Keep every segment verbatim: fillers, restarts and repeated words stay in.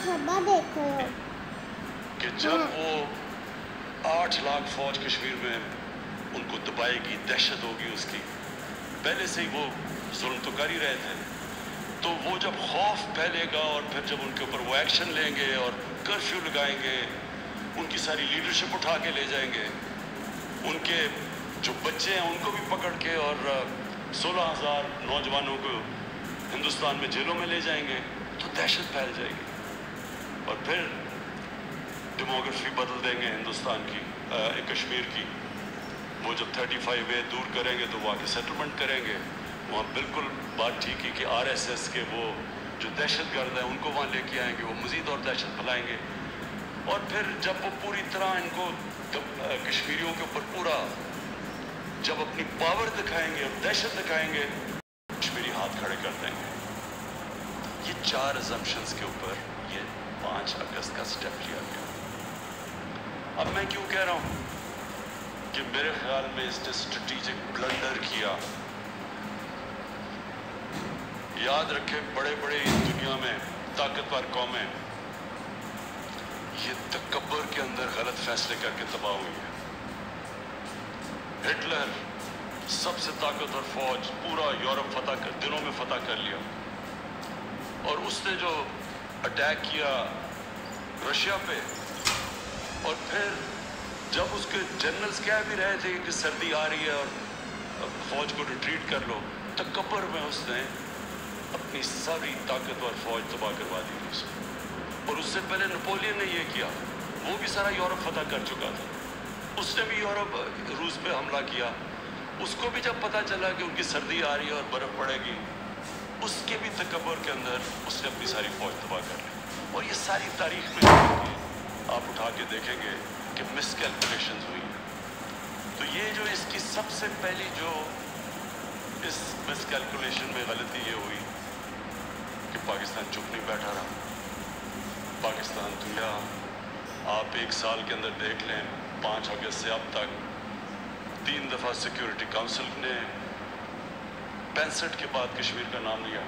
کہ جب وہ آٹھ لاکھ فوج کشمیر میں ان کو دبائے گی، دہشت ہوگی اس کی، پہلے سے ہی وہ ظلم تو کر ہی رہے تھے، تو وہ جب خوف پھیلے گا اور پھر جب ان کے اوپر وہ ایکشن لیں گے اور کرفیو لگائیں گے، ان کی ساری لیڈرشپ اٹھا کے لے جائیں گے، ان کے جو بچے ہیں ان کو بھی پکڑ کے اور سولہ ہزار نوجوانوں کو ہندوستان میں جیلوں میں لے جائیں گے، تو دہشت پھیل جائے گی، اور پھر ڈیموگرافی بدل دیں گے ہندوستان کی، کشمیر کی۔ وہ جب تھرٹی فائیو اے دور کریں گے تو وہ آ کے سیٹلمنٹ کریں گے، وہاں بالکل بات ٹھیک ہی کہ آر ایس ایس کے وہ جو دہشت گرد ہیں ان کو وہاں لے کے آئیں گے، وہ مزید اور دہشت پھیلائیں گے، اور پھر جب وہ پوری طرح ان کو کشمیریوں کے اوپر پورا جب اپنی پاور دکھائیں گے اور دہشت دکھائیں گے، کشمیری ہاتھ کھڑے کر دیں گے۔ یہ چار اسمپشنز کے اوپر یہ پانچ اگست کا سٹیپ لیا گیا۔ اب میں کیوں کہہ رہا ہوں کہ میرے خیال میں اس نے اسٹریٹجک بلنڈر کیا۔ یاد رکھے بڑے بڑے دنیا میں طاقتور قومیں یہ تکبر کے اندر غلط فیصلے کر کے تباہ ہوئی ہے۔ ہٹلر سب سے طاقتور فوج پورا یورپ فتح کر دنوں میں فتح کر لیا، اور اس نے جو اٹیک کیا رشیا پہ، اور پھر جب اس کے جنرلز کہہ بھی رہے تھے کہ سردی آ رہی ہے اور فوج کو ریٹریٹ کر لو، تکبر میں اس نے اپنی ساری طاقتور فوج تباہ کروا دی روس میں۔ اور اس سے پہلے نپولین نے یہ کیا، وہ بھی سارا یورپ فتح کر چکا تھا، اس نے بھی یورپ روس پہ حملہ کیا، اس کو بھی جب پتہ چلا کہ ان کی سردی آ رہی ہے اور برف پڑے گی، اس کے بھی تکبر کے اندر اس نے اپنی ساری فوج تباہ کر لی۔ اور یہ ساری تاریخ میں آپ اٹھا کے دیکھیں گے کہ مس کیلکولیشنز ہوئی ہیں۔ تو یہ جو اس کی سب سے پہلی جو اس مس کیلکولیشن میں غلطی یہ ہوئی کہ پاکستان چپ نہیں بیٹھا رہا۔ پاکستان دنیا آپ ایک سال کے اندر دیکھ لیں، پانچ اگست سے اب تک تین دفعہ سیکیورٹی کونسل نے پینسٹھ کے بعد کشمیر کا نام لیا،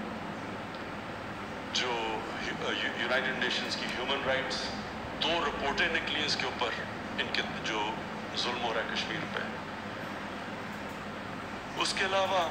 جو یونائٹڈ نیشنز کی ہیومن رائٹس دو رپورٹیں نکلی اس کے اوپر، ان کے جو ظلم ہو رہا ہے کشمیر پہ۔ اس کے علاوہ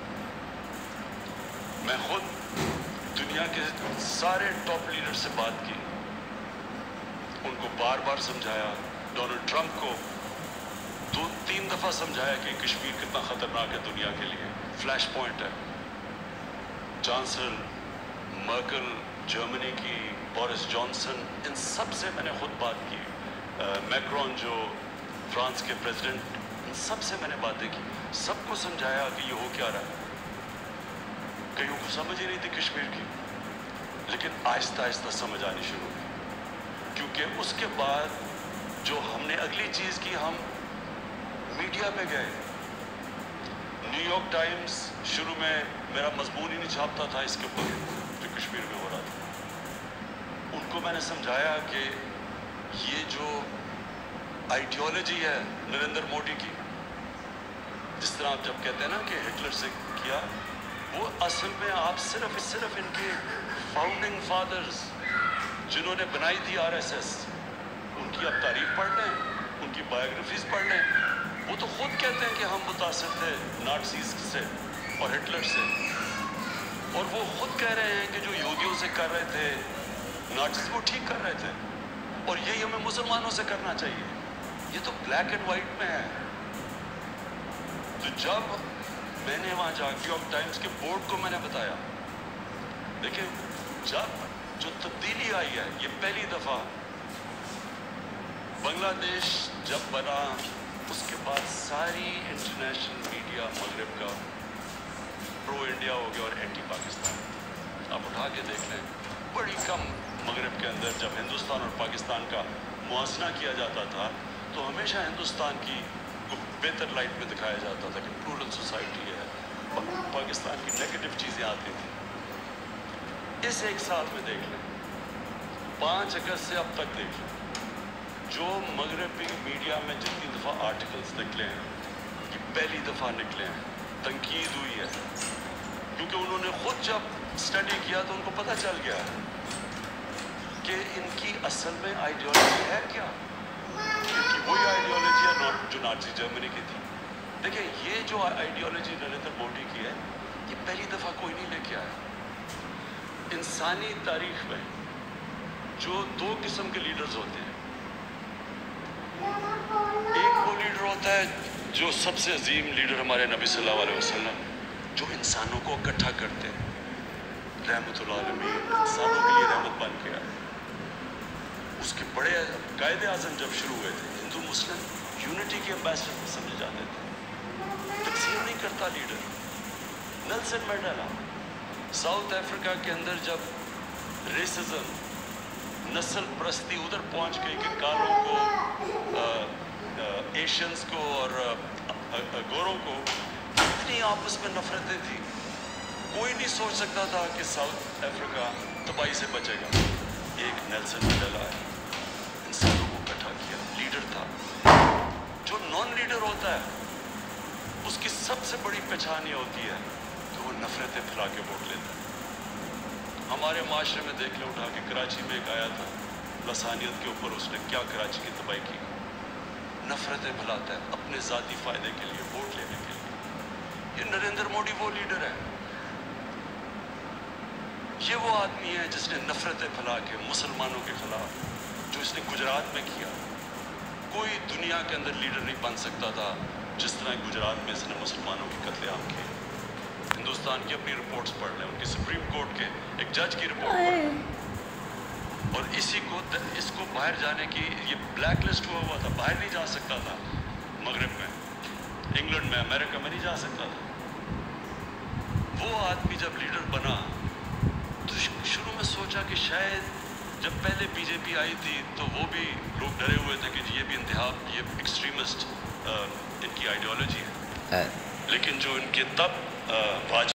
میں خود دنیا کے سارے ٹاپ لیڈر سے بات کی، ان کو بار بار سمجھایا، ڈونلڈ ٹرمپ کو دو تین دفعہ سمجھایا کہ کشمیر کتنا خطرناک ہے دنیا کے لیے، فلیش پوائنٹ ہے۔ چانسلر مرکل جرمنی کی، بورس جانسن، ان سب سے میں نے خود بات کی، میکرون جو فرانس کے پریزیڈنٹ، ان سب سے میں نے باتیں کی، سب کو سمجھایا کہ یہ ہو کیا رہا ہے۔ کئیوں کو سمجھ ہی نہیں تھی کشمیر کی، لیکن آہستہ آہستہ سمجھ آنی شروع ہوئی، کیونکہ اس کے بعد جو ہم نے اگلی چیز کی، ہم میڈیا پہ گئے۔ نیو یارک ٹائمز شروع میں میرا مضمون ہی نہیں چھاپتا تھا اس کے اوپر جو کشمیر میں ہو رہا تھا۔ ان کو میں نے سمجھایا کہ یہ جو آئیڈیالوجی ہے نریندر مودی کی، جس طرح آپ جب کہتے ہیں نا کہ ہٹلر سے کیا، وہ اصل میں آپ صرف صرف ان کے فاؤنڈنگ فادرز جنہوں نے بنائی تھی آر ایس ایس، ان کی آپ تاریخ پڑھ لیں، ان کی بایوگرافیز پڑھ لیں، وہ تو خود کہتے ہیں کہ ہم متاثر تھے نازیز سے اور ہٹلر سے، اور وہ خود کہہ رہے ہیں کہ جو یہودیوں سے کر رہے تھے نازیز وہ ٹھیک کر رہے تھے، اور یہی ہمیں مسلمانوں سے کرنا چاہیے۔ یہ تو بلیک اینڈ وائٹ میں ہے۔ تو جب میں نے وہاں جا کے نیو یارک ٹائمز کے بورڈ کو میں نے بتایا، دیکھیں جب جو تبدیلی آئی ہے، یہ پہلی دفعہ بنگلہ دیش جب بنا، اس کے بعد ساری انٹرنیشنل میڈیا مغرب کا پرو انڈیا ہو گیا اور اینٹی پاکستان۔ آپ اٹھا کے دیکھ لیں، بڑی کم مغرب کے اندر جب ہندوستان اور پاکستان کا موازنہ کیا جاتا تھا تو ہمیشہ ہندوستان کی کو بہتر لائٹ میں دکھایا جاتا تھا کہ پلورل سوسائٹی ہے، اور پاکستان کی نیگیٹو چیزیں آتی تھیں۔ اس ایک سال میں دیکھ لیں، پانچ اگست سے اب تک دیکھ لیں، جو مغربی میڈیا میں جتنی دفعہ آرٹیکلز نکلے ہیں، یہ پہلی دفعہ نکلے ہیں، تنقید ہوئی ہے، کیونکہ انہوں نے خود جب اسٹڈی کیا تو ان کو پتہ چل گیا کہ ان کی اصل میں آئیڈیالوجی ہے کیا، کیونکہ وہی آئیڈیالوجی ہے جو نازی جرمنی کی تھی. دیکھیں یہ جو آئیڈیالوجی نریندر مودی کی ہے یہ پہلی دفعہ کوئی نہیں لے کے آیا. انسانی تاریخ میں جو دو قسم کے لیڈرز ہوتے ہیں، ایک وہ لیڈر ہوتا ہے جو سب سے عظیم لیڈر ہمارے نبی صلی اللہ علیہ وسلم، جو انسانوں کو اکٹھا کرتے ہیں، رحمت العالمین، انسانوں کے لیے رحمت بن کے آئے. اس کے بڑے قائد اعظم جب شروع ہوئے تھے ہندو مسلم یونٹی کے امبیسڈر سمجھے جاتے تھے. تقسیم نہیں کرتا leader. Nelson Mandela South Africa کے اندر جب ریسزم، نسل پرستی ادھر پہنچ گئی کہ کالوں کو، ایشینز کو اور گوروں کو اتنی آپس میں نفرتیں تھیں، کوئی نہیں سوچ سکتا تھا کہ ساؤتھ افریقہ تباہی سے بچے گا. ایک نیلسن منڈیلا ہے، انسانوں کو اکٹھا کیا، لیڈر تھا. جو نان لیڈر ہوتا ہے اس کی سب سے بڑی پہچان یہ ہوتی ہے کہ وہ نفرتیں پھیلا کے ووٹ لیتا ہے. ہمارے معاشرے میں دیکھ لیں اٹھا کے، کراچی میں ایک آیا تھا لسانیت کے اوپر، اس نے کیا کراچی کی تباہی کی، نفرتیں پھیلاتا ہے اپنے ذاتی فائدے کے لیے، ووٹ لینے کے لیے. یہ نریندر مودی وہ لیڈر ہے، یہ وہ آدمی ہے جس نے نفرتیں پھیلا کے مسلمانوں کے خلاف، جو اس نے گجرات میں کیا. کوئی دنیا کے اندر لیڈر نہیں بن سکتا تھا جس طرح گجرات میں اس نے مسلمانوں کے قتل عام کیے. ہندوستان کی اپنی رپورٹس پڑھ لیں، ان کی سپریم کورٹ کے ایک جج کی رپورٹ پڑھ لیں. اور اسی کو اس کو باہر جانے کی، یہ بلیک لسٹ ہوا ہوا تھا، باہر نہیں جا سکتا تھا. مغرب میں، انگلینڈ میں، امریکہ میں نہیں جا سکتا تھا. وہ آدمی جب لیڈر بنا تو شروع میں سوچا کہ شاید جب پہلے بی جے پی آئی تھی تو وہ بھی لوگ ڈرے ہوئے تھے کہ یہ بھی انتہا، یہ ایکسٹریمسٹ ان کی آئیڈیالوجی ہے. لیکن جو ان کے تب